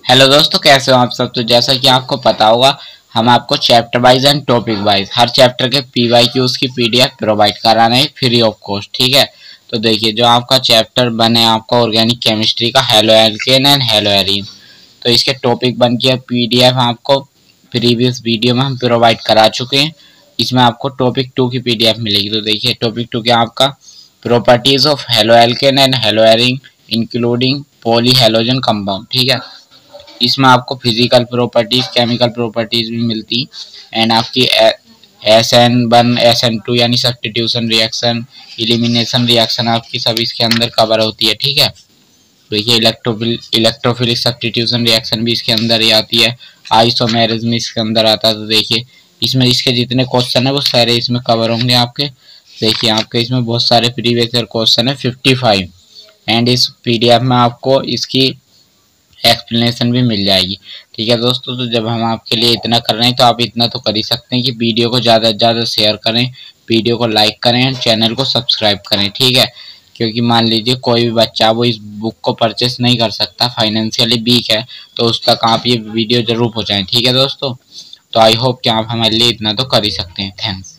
Hello दोस्तों, कैसे हो आप सब। तो जैसा कि आपको पता होगा, हम आपको chapter wise and topic wise हर चैप्टर के PYQs की PDF प्रोवाइड करा रहे हैं फ्री ऑफ कॉस्ट। ठीक है, तो देखिए जो आपका चैप्टर 1 है आपका ऑर्गेनिक केमिस्ट्री का halo alkane and halo arene, तो इसके टॉपिक 1 की PDF आपको प्रीवियस वीडियो में हम प्रोवाइड करा चुके हैं। इसमें आपको टॉपिक 2 की PDF मिलेगी। तो देखिए टॉपिक 2 क्या आपका properties of halo alkane and halo arene including poly halogen compound. ठीक है, इसमें आपको फिजिकल प्रॉपर्टीज केमिकल प्रॉपर्टीज भी मिलती एंड आपकी SN1 SN2 यानी सब्स्टिट्यूशन रिएक्शन इलिमिनेशन रिएक्शन आपकी सब इसके अंदर कवर होती है। ठीक है, देखिए इलेक्ट्रोफिलिक सब्स्टिट्यूशन रिएक्शन भी इसके अंदर ही आती है, आइसोमेरिज्म इसके अंदर आता है। तो देखिए इसमें इसके जितने क्वेश्चन है वो सारे इसमें कवर होंगे आपके। देखिए आपके इसमें बहुत सारे प्रीवियस ईयर क्वेश्चन है 55 एंड इस PDF में आपको इसकी एक्सप्लेनेशन भी मिल जाएगी। ठीक है दोस्तों, तो जब हम आपके लिए इतना कर रहे हैं तो आप इतना तो कर ही सकते हैं कि वीडियो को ज़्यादा से ज़्यादा शेयर करें, वीडियो को लाइक करें, चैनल को सब्सक्राइब करें। ठीक है, क्योंकि मान लीजिए कोई भी बच्चा वो इस बुक को परचेस नहीं कर सकता, फाइनेंशियली वीक है, तो उस तक आप ये वीडियो जरूर पहुँचाएँ। ठीक है दोस्तों, तो आई होप कि आप हमारे लिए इतना तो कर ही सकते हैं। थैंक्स।